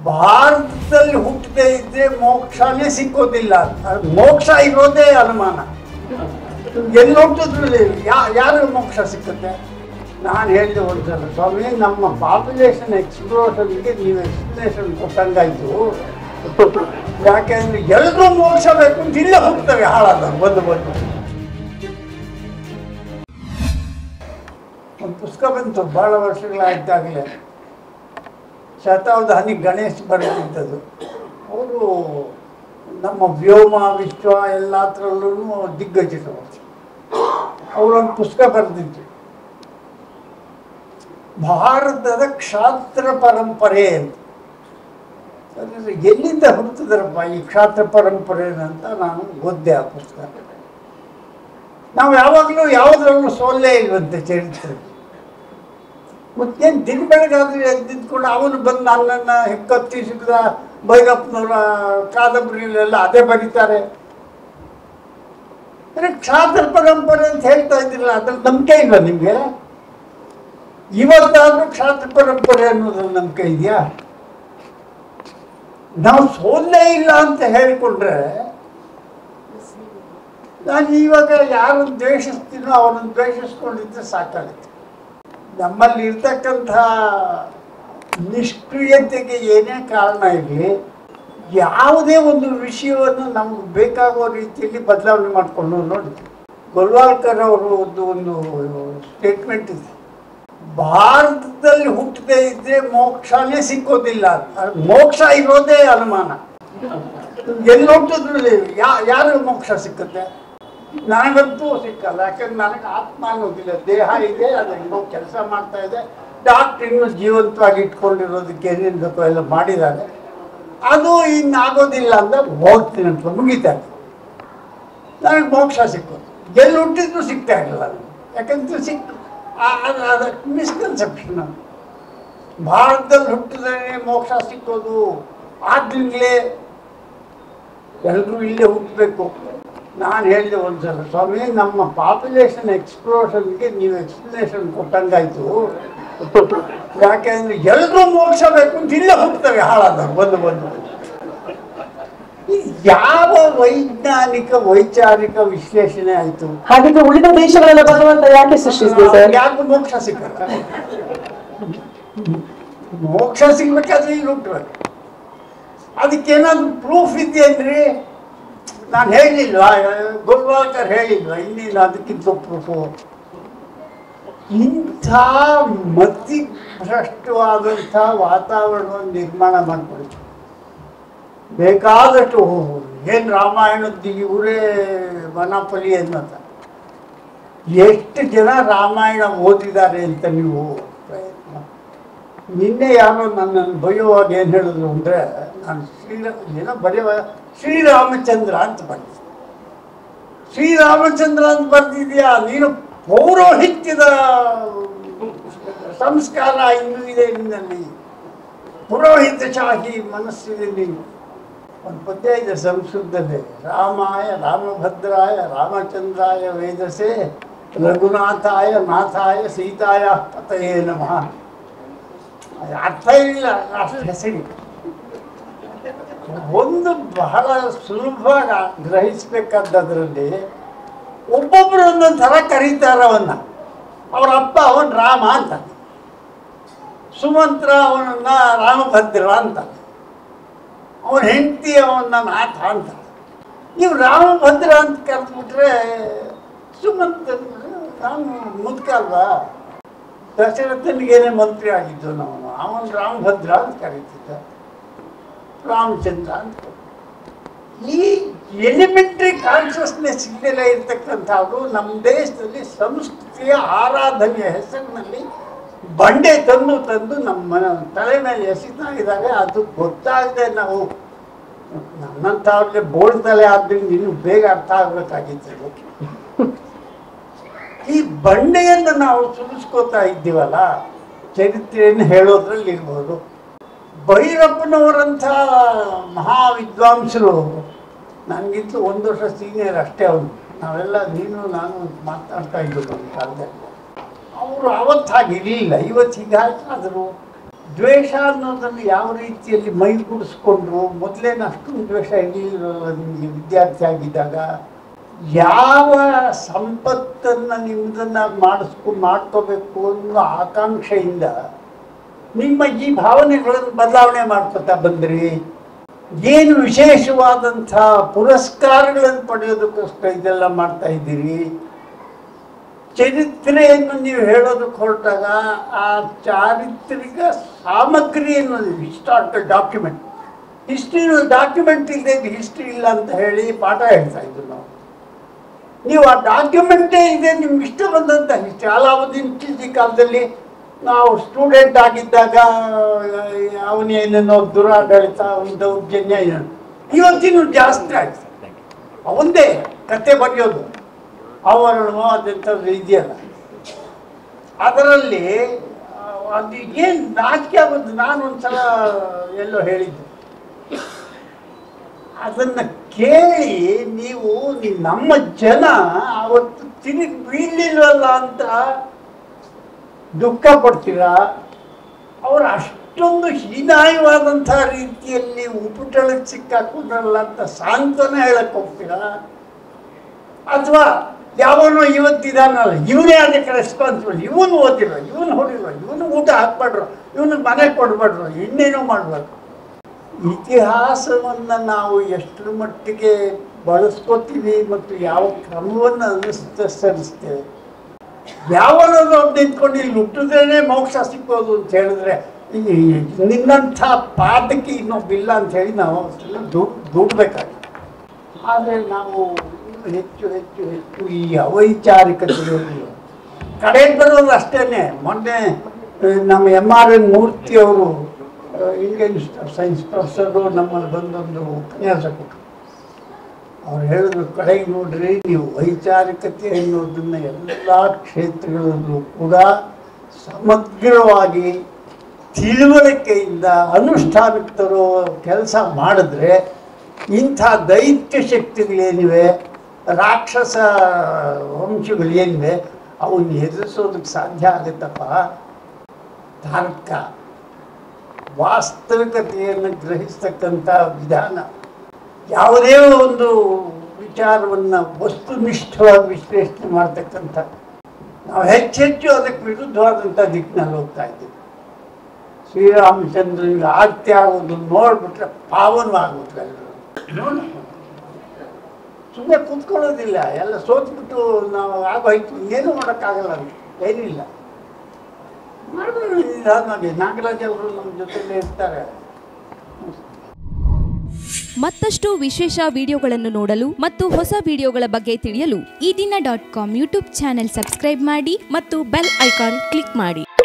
ಭಾರತದಲ್ಲಿ ಹುಟ್ಟದೇ ಇದ್ರೆ ಮೋಕ್ಷನೇ ಸಿಕ್ಕೋದಿಲ್ಲ. ಮೋಕ್ಷ ಇರೋದೇ ಅನುಮಾನ. ಎಲ್ಲಿ ಹುಟ್ಟಿದ್ರಲ್ಲಿ ಯಾರು ಮೋಕ್ಷ ಸಿಕ್ಕುತ್ತೆ? ನಾನು ಹೇಳಿದೆ ಒಂದ್ಸಲ, ಸ್ವಾಮಿ ನಮ್ಮ ಪಾಪ್ಯುಲೇಷನ್ ಎಕ್ಸ್ಪ್ಲೋಷನ್ಗೆ ನೀವು ಎಕ್ಸ್ಪ್ಲನೇಷನ್ ಕೊಟ್ಟಂಗಾಯ್ತು. ಯಾಕೆಂದ್ರೆ ಎಲ್ಲರೂ ಮೋಕ್ಷ ಬೇಕು ಅಂತ ಇಲ್ಲೇ ಹೋಗ್ತವೆ ಹಾಳಾದ ಒಂದು ಪುಸ್ತಕ ಬಂತು ಭಾಳ ವರ್ಷಗಳಾಯ್ತಾಗಲೇ, ಶತಾವಧಾನಿ ಗಣೇಶ್ ಬರೆದಿದ್ದದು. ಅವರು ನಮ್ಮ ವ್ಯೋಮ ವಿಶ್ವ ಎಲ್ಲತ್ರಲ್ಲೂ ದಿಗ್ಗಜರು. ಅವರೊಂದು ಪುಸ್ತಕ ಬರೆದಿದ್ರು, ಭಾರತದ ಕ್ಷಾತ್ರ ಪರಂಪರೆ ಅಂತ. ಎಲ್ಲಿಂದ ಹುಡುಕಿದ್ರಪ್ಪ ಈ ಕ್ಷಾತ್ರ ಪರಂಪರೆ ಅಂತ ನಾನು ಓದ್ದೆ ಆ ಪುಸ್ತಕ. ನಾವು ಯಾವಾಗಲೂ ಯಾವುದ್ರಲ್ಲೂ ಸೋಲ್ಲೇ ಇಲ್ವಂತೆ ಚರಿತ್ರೆ. ಮತ್ತೇನು ದಿನ ಬೆಳಗಾದ್ರೆ ಎದ್ದಿದ್ಕೊಂಡು ಅವನು ಬಂದು ನನ್ನನ್ನು ಕತ್ತಿಸಿದ ಭೈರಪ್ಪನವರ ಕಾದಂಬರಿಲೆಲ್ಲ ಅದೇ ಬರೀತಾರೆ. ಕ್ಷಾತ್ರ ಪರಂಪರೆ ಅಂತ ಹೇಳ್ತಾ ಇದ್ದಿಲ್ಲ, ಅದ್ರ ನಂಬಿಕೆ ಇಲ್ವಾ ನಿಮಗೆ? ಇವತ್ತಾದ್ರೂ ಕ್ಷಾತ್ರ ಪರಂಪರೆ ಅನ್ನೋದ್ರಲ್ಲಿ ನಂಬಿಕೆ ಇದೆಯಾ? ನಾವು ಸೋಲ್ಲೇ ಇಲ್ಲ ಅಂತ ಹೇಳಿಕೊಂಡ್ರೆ, ನಾನು ಇವಾಗ ಯಾರನ್ನು ದ್ವೇಷಿಸ್ತೀನೋ ಅವರನ್ನು ದ್ವೇಷಿಸ್ಕೊಂಡಿದ್ರೆ ಸಾಕಾಗುತ್ತೆ. ನಮ್ಮಲ್ಲಿ ಇರ್ತಕ್ಕಂಥ ನಿಷ್ಕ್ರಿಯತೆಗೆ ಏನೇ ಕಾರಣ ಇರಲಿ, ಯಾವುದೇ ಒಂದು ವಿಷಯವನ್ನು ನಮ್ಗೆ ಬೇಕಾಗೋ ರೀತಿಯಲ್ಲಿ ಬದಲಾವಣೆ ಮಾಡಿಕೊಂಡು ನೋಡಿ. ಗೋಲ್ವಾಲ್ಕರ್ ಅವರು ಒಂದು ಸ್ಟೇಟ್ಮೆಂಟ್ ಇದೆ, ಭಾರತದಲ್ಲಿ ಹುಟ್ಟದೇ ಇದ್ರೆ ಮೋಕ್ಷನೇ ಸಿಕ್ಕೋದಿಲ್ಲ. ಮೋಕ್ಷ ಇರೋದೇ ಅನುಮಾನ. ಎಲ್ಲಿ ಹುಟ್ಟಿದ್ರಲ್ಲಿ ಯಾರು ಮೋಕ್ಷ ಸಿಕ್ಕುತ್ತೆ? ನನಗಂತೂ ಸಿಕ್ಕಲ್ಲ. ಯಾಕಂದ್ರೆ ನನಗೆ ಆತ್ಮ ಅನ್ನೋದಿಲ್ಲ, ದೇಹ ಇದೆ, ಅದು ಇನ್ನೂ ಕೆಲಸ ಮಾಡ್ತಾ ಇದೆ. ಡಾಕ್ಟ್ರ್ ಇನ್ನೂ ಜೀವಂತವಾಗಿ ಇಟ್ಕೊಂಡಿರೋದಕ್ಕೆ ಏನೇನು ಬೇಕೋ ಎಲ್ಲ ಮಾಡಿದ್ದಾರೆ. ಅದು ಇನ್ನಾಗೋದಿಲ್ಲ ಅಂತ ಹೋಗ್ತೀನಿ ಅಂತ ಮುಗಿತಾರೆ. ನನಗೆ ಮೋಕ್ಷ ಸಿಕ್ಕೋದು ಎಲ್ಲಿ ಹುಟ್ಟಿದ್ರು ಸಿಗ್ತಾ ಇರಲಿಲ್ಲ ನನಗೆ. ಯಾಕಂದ್ರೆ ಅದಕ್ಕೆ ಮಿಸ್ಕನ್ಸೆಪ್ಷನ್. ಭಾರತದಲ್ಲಿ ಹುಟ್ಟಿದ್ರೆ ಮೋಕ್ಷ ಸಿಕ್ಕೋದು, ಆದ್ರಿಂದಲೇ ಎಲ್ಲರೂ ಇಲ್ಲೇ ಹುಟ್ಟಬೇಕು. ನಾನು ಹೇಳಿದೆ ಒಂದ್ಸಲ, ಸ್ವಾಮಿ ನಮ್ಮ ಪಾಪ್ಯುಲೇಷನ್ ಎಕ್ಸ್ಪ್ಲೋಷನ್ಗೆ ನೀವು ಎಕ್ಸ್ಪ್ಲನೇಷನ್ ಕೊಟ್ಟಂಗಾಯ್ತು. ಯಾಕೆಂದ್ರೆ ಎಲ್ಲರೂ ಮೋಕ್ಷ ಬೇಕು ಅಂತ ಇಲ್ಲೇ ಹೋಗ್ತವೆ ಹಾಳಾದ ಒಂದು ಯಾವ ವೈಜ್ಞಾನಿಕ ವೈಚಾರಿಕ ವಿಶ್ಲೇಷಣೆ ಆಯ್ತು? ಹಾಗಿದ್ರೆ ಉಳಿದ ದೇಶಗಳೆಲ್ಲ ಭಗವಂತ ಯಾಕೆ ಸೃಷ್ಟಿಸಿದೆ ಸರ್? ಯಾಕೆ ಮೋಕ್ಷ ಸಿಕ್ಕಲ್ಲ? ಮೋಕ್ಷ ಸಿಗ್ಬೇಕಾದ್ರೆ ಇಲ್ಲಿ ಹುಟ್ಟಬೇಕು. ಅದಕ್ಕೇನಾದ್ರು ಪ್ರೂಫ್ ಇದೆಯೇನ್ರಿ? ನಾನು ಹೇಳಿಲ್ವಾ, ಗೋಲ್ವಾಲ್ಕರ್ ಹೇಳಿಲ್ವಾ, ಇನ್ನೇನು ಅದಕ್ಕಿಂತ ಪ್ರೂಫು? ಇಂಥ ಮತಿಭ್ರಷ್ಟವಾದಂಥ ವಾತಾವರಣವನ್ನು ನಿರ್ಮಾಣ ಮಾಡಿಕೊಡಿ. ಬೇಕಾದಷ್ಟು ಏನು ರಾಮಾಯಣದ್ದು ಇವರೇ ಮನಪಲಿ ಅನ್ನೋದ. ಎಷ್ಟು ಜನ ರಾಮಾಯಣ ಓದಿದ್ದಾರೆ ಅಂತ ನೀವು ಪ್ರಯತ್ನ. ನಿನ್ನೆ ಯಾರೋ ನನ್ನನ್ನು ಬರೆಯುವಾಗ ಏನು ಹೇಳಿದ್ರು ಅಂದರೆ, ನಾನು ಶ್ರೀರಾಮಚಂದ್ರ ಅಂತ ಬರ್ತಿದ್ದೆ. ಶ್ರೀರಾಮಚಂದ್ರ ಅಂತ ಬರ್ತಿದ್ಯಾ ನೀನು? ಪೌರೋಹಿತ್ಯದ ಸಂಸ್ಕಾರ ಇನ್ನೂ ಇದೆ ನಿನ್ನಲ್ಲಿ, ಪುರೋಹಿತಶಾಹಿ ಮನಸ್ಸಿದೆ ನೀನು. ಒಂದು ಪದ್ಯ ಇದೆ ಸಂಸ್ಕೃತದಲ್ಲಿ, ರಾಮಾಯ ರಾಮಭದ್ರಾಯ ರಾಮಚಂದ್ರಾಯ ವೇದಸೆ ರಘುನಾಥಾಯ ನಾಥಾಯ ಸೀತಾಯ ಪತಯೇ ನಮಃ. ಅರ್ಥ ಇಲ್ಲ, ಅಷ್ಟು ಹೆಸರಿ. ಒಂದು ಬಹಳ ಸುಲಭ ಗ್ರಹಿಸ್ಬೇಕಾದದ್ರಲ್ಲಿ, ಒಬ್ಬೊಬ್ಬರು ಒಂದೊಂದು ಥರ ಕರೀತಾರೆ ಅವನ್ನ. ಅವರ ಅಪ್ಪ ಅವನು ರಾಮ ಅಂತ, ಸುಮಂತ್ರ ಅವನನ್ನ ರಾಮಭದ್ರ ಅಂತ, ಅವನ ಹೆಂಡತಿ ಅವನ್ನ ನಾಥ ಅಂತ. ನೀವು ರಾಮಭದ್ರ ಅಂತ ಕರೆದ್ಬಿಟ್ರೆ ಸುಮಂತ್ರ ರಾಮ ಮುದ್ಕ ಅಲ್ವಾ? ದಶರಥನಿಗೇನೇ ಮಂತ್ರಿ ಆಗಿದ್ದು ನಾವು, ಅವನು ರಾಮಭದ್ರ ಅಂತ ಕರೀತಿದ್ದ, ರಾಮಚಂದ್ರ ಅಂತ. ಈ ಎಲಿಮೆಂಟ್ರಿ ಕಾನ್ಷಿಯಸ್ನೆಸ್ ಇಲ್ಲೆಲ್ಲ ಇರ್ತಕ್ಕಂಥವ್ರು ನಮ್ಮ ದೇಶದಲ್ಲಿ ಸಂಸ್ಕೃತಿಯ ಆರಾಧನೆಯ ಹೆಸರಿನಲ್ಲಿ ಬಂಡೆ ತಂದು ನಮ್ಮ ತಲೆ ಮೇಲೆ ಎಸಿತಾ ಇದ್ದಾರೆ. ಅದು ಗೊತ್ತಾಗದೆ ನಾವು ನನ್ನಂಥವ್ರಿಗೆ ಬೋಳ್ತಲೆ ಆದ್ದರಿಂದ ಇನ್ನೂ ಬೇಗ ಅರ್ಥ ಆಗಬೇಕಾಗಿತ್ತು. ಈ ಬಂಡೆಯನ್ನು ನಾವು ಸುರಿಸ್ಕೋತಾ ಇದ್ದೀವಲ್ಲ, ಚರಿತ್ರೆಯನ್ನು ಹೇಳೋದ್ರಲ್ಲಿ ಇರ್ಬೋದು. ಭೈರಪ್ಪನವರಂಥ ಮಹಾವಿದ್ವಾಂಸರು ನನಗಿಂತ 1 ವರ್ಷ ಸೀನಿಯರ್ ಅಷ್ಟೇ. ಅವನು ನಾವೆಲ್ಲ ನೀನು ನಾನು ಮಾತಾಡ್ತಾ ಇದ್ದರು ಒಂದು ಕಾಲದಲ್ಲಿ. ಅವರು ಅವತ್ತು ಹಾಗಿರಲಿಲ್ಲ, ಇವತ್ತು ಹೀಗಾದರೂ ದ್ವೇಷ ಅನ್ನೋದನ್ನು ಯಾವ ರೀತಿಯಲ್ಲಿ ಮೈಗೂಡಿಸ್ಕೊಂಡ್ರು. ಮೊದಲೇನು ಅಷ್ಟೊಂದು ದ್ವೇಷ ಇರಲಿಲ್ಲವಲ್ಲ ನಿಮಗೆ ವಿದ್ಯಾರ್ಥಿ ಆಗಿದ್ದಾಗ. ಯಾವ ಸಂಪತ್ತನ್ನು ನಿಮ್ಮದನ್ನು ಮಾಡ್ಕೋಬೇಕು ಅನ್ನೋ ಆಕಾಂಕ್ಷೆಯಿಂದ ನಿಮ್ಮ ಈ ಭಾವನೆಗಳನ್ನು ಬದಲಾವಣೆ ಮಾಡ್ಕೊತಾ ಬಂದ್ರಿ. ಏನು ವಿಶೇಷವಾದಂಥ ಪುರಸ್ಕಾರಗಳನ್ನು ಪಡೆಯೋದಕ್ಕೋಸ್ಕರ ಇದೆಲ್ಲ ಮಾಡ್ತಾ ಇದ್ದೀರಿ. ಚರಿತ್ರೆಯನ್ನು ನೀವು ಹೇಳೋದಕ್ಕೆ ಹೊರಟಾಗ ಆ ಚಾರಿತ್ರಿಕ ಸಾಮಗ್ರಿಯನ್ನು ಹಿಸ್ಟಾರಿಕಲ್ ಡಾಕ್ಯುಮೆಂಟ್, ಹಿಸ್ಟ್ರಿ ಡಾಕ್ಯುಮೆಂಟ್ ಇಲ್ಲದೆ ಹಿಸ್ಟ್ರಿ ಇಲ್ಲ ಅಂತ ಹೇಳಿ ಪಾಠ ಹೇಳ್ತಾ ಇದ್ದರು ನಾವು. ನೀವು ಆ ಡಾಕ್ಯುಮೆಂಟೇ ಇದೆ ನಿಮ್ಗೆ ಇಷ್ಟ ಬಂದಂಥ ಹಿಸ್ಟ್ರಿ. ಅಲಾವುದ್ದೀನ್ ಖಿಲ್ಜಿ ಕಾಲದಲ್ಲಿ ನಾವು ಸ್ಟೂಡೆಂಟ್ ಆಗಿದ್ದಾಗ ಅವನೇನೇನೋ ದುರಾಡಳಿತ, ದೌರ್ಜನ್ಯ ಏನು ಇವತ್ತಿನೂ ಜಾಸ್ತಿ ಆಯ್ತು. ಅವಂದೇ ಕತೆ ಬರೆಯೋದು ಅವರಣೋ ಅದೆಂಥದ್ದು ಇದೆಯಲ್ಲ, ಅದರಲ್ಲಿ ಅದು ಏನು ನಾಚಿಕೆ ಆಗೋದು. ನಾನು ಒಂದ್ಸಲ ಎಲ್ಲೋ ಹೇಳಿದ್ದೆ, ಅದನ್ನು ಕೇಳಿ ನೀವು ನಮ್ಮ ಜನ ಅವತ್ತು ತಿರುಗಿ ಬೀಳಲಿಲ್ವಲ್ಲ ಅಂತ ದುಃಖ ಪಡ್ತೀರಾ. ಅವರು ಅಷ್ಟೊಂದು ಹೀನಾಯವಾದಂಥ ರೀತಿಯಲ್ಲಿ ಉಪಟಳಕ್ಕೆ ಸಿಕ್ಕಾಕೊಂಡ್ರಲ್ಲ ಅಂತ ಸಾಂತ್ವನ ಹೇಳಕ್ಕೆ ಹೋಗ್ತೀರಾ, ಅಥವಾ ಯಾವನೋ ಇವತ್ತಿದಾನಲ್ಲ ಇವನೇ ಅದಕ್ಕೆ ರೆಸ್ಪಾನ್ಸಿಬಲ್, ಇವನು ಓದಿಲ್ಲ, ಇವನು ಹೊಡಿಲ್ಲ, ಇವನು ಊಟ ಹಾಕ್ಬಾಡ್ರು, ಇವನಿಗೆ ಮನೆ ಕೊಡಬಾರ್ದು, ಇನ್ನೇನೋ ಮಾಡಬಾರ್ದು. ಇತಿಹಾಸವನ್ನು ನಾವು ಎಷ್ಟರ ಮಟ್ಟಿಗೆ ಬಳಸ್ಕೋತೀವಿ ಮತ್ತು ಯಾವ ಕ್ರಮವನ್ನು ಅನುಸರಿಸ್ತೇವೆ. ಯಾವನೋದು ಅವ್ರು ನಿಂತ್ಕೊಂಡು ಇಲ್ಲಿ ಹುಟ್ಟಿದ್ರೇ ಮೋಕ್ಷ ಸಿಕ್ಕೋದು ಅಂತ ಹೇಳಿದ್ರೆ ನಿನ್ನಂಥ ಪಾದಕ್ಕೆ ಇನ್ನೊಬ್ಬಿಲ್ಲ ಅಂತ ಹೇಳಿ ನಾವು ದುಡ್ಬೇಕಾಗಿದೆ. ಆದರೆ ನಾವು ಹೆಚ್ಚು ಹೆಚ್ಚು ಹೆಚ್ಚು ಈ ಅವೈಚಾರಿಕತೆಯಲ್ಲಿ ಕಡೆಗೆ ಬರೋದು ಅಷ್ಟೇ. ಮೊನ್ನೆ ನಮ್ಮ MRN ಮೂರ್ತಿಯವರು ಇಂಡಿಯನ್ ಸೈನ್ಸ್ ಪ್ರೊಫೆಸರು ನಮ್ಮಲ್ಲಿ ಬಂದೊಂದು ಉಪನ್ಯಾಸ ಕೊಟ್ಟರು. ಅವ್ರು ಹೇಳಿದ್ರು, ಕಡೆಗೆ ನೋಡ್ರಿ, ನೀವು ವೈಚಾರಿಕತೆ ಅನ್ನೋದನ್ನು ಎಲ್ಲ ಕ್ಷೇತ್ರಗಳಲ್ಲೂ ಕೂಡ ಸಮಗ್ರವಾಗಿ ತಿಳುವಳಿಕೆಯಿಂದ ಅನುಷ್ಠಾನಕ್ಕೆ ತರೋ ಕೆಲಸ ಮಾಡಿದ್ರೆ ಇಂಥ ದೈತ್ಯ ಶಕ್ತಿಗಳೇನಿವೆ, ರಾಕ್ಷಸ ವಂಶಗಳೇನಿವೆ ಅವನ್ನ ಎದುರಿಸೋದಕ್ಕೆ ಸಾಧ್ಯ ಆಗುತ್ತಪ್ಪ. ತಾರ್ಕ, ವಾಸ್ತವಿಕತೆಯನ್ನು ಗ್ರಹಿಸ್ತಕ್ಕಂಥ ವಿಧಾನ, ಯಾವುದೇ ಒಂದು ವಿಚಾರವನ್ನು ವಸ್ತುನಿಷ್ಠವಾಗಿ ವಿಶ್ಲೇಷಣೆ ಮಾಡ್ತಕ್ಕಂಥ, ನಾವು ಹೆಚ್ಚೆಚ್ಚು ಅದಕ್ಕೆ ವಿರುದ್ಧವಾದಂಥ ದಿಕ್ಕಿನಲ್ಲಿ ಹೋಗ್ತಾ ಇದ್ದೀವಿ. ಶ್ರೀರಾಮಚಂದ್ರನಿಗೆ ಆಜ್ಞೆ ಆಗೋದು ನೋಡ್ಬಿಟ್ರೆ ಪಾವನವಾಗ್ಬಿಟ್ರೆ ನೋಡಿ, ಸುಮ್ಮನೆ ಕೂತ್ಕೊಳ್ಳೋದಿಲ್ಲ, ಎಲ್ಲ ಸೋತ್ಬಿಟ್ಟು ನಾವು ಆಗೋಯ್ತು, ಏನೂ ಮಾಡೋಕ್ಕಾಗಲ್ಲ, ಏನಿಲ್ಲ ಮಾಡ್ಬೋದು. ನಾಗರಾಜ್ ಅವರು ನಮ್ಮ ಜೊತೆಲೇ ಇರ್ತಾರೆ. ಮತ್ತಷ್ಟು ವಿಶೇಷ ವಿಡಿಯೋಗಳನ್ನು ನೋಡಲು ಮತ್ತು ಹೊಸ ವಿಡಿಯೋಗಳ ಬಗ್ಗೆ ತಿಳಿಯಲು EDina.com ಯೂಟ್ಯೂಬ್ ಚಾನೆಲ್ ಸಬ್ಸ್ಕ್ರೈಬ್ ಮಾಡಿ ಮತ್ತು ಬೆಲ್ ಐಕಾನ್ ಕ್ಲಿಕ್ ಮಾಡಿ.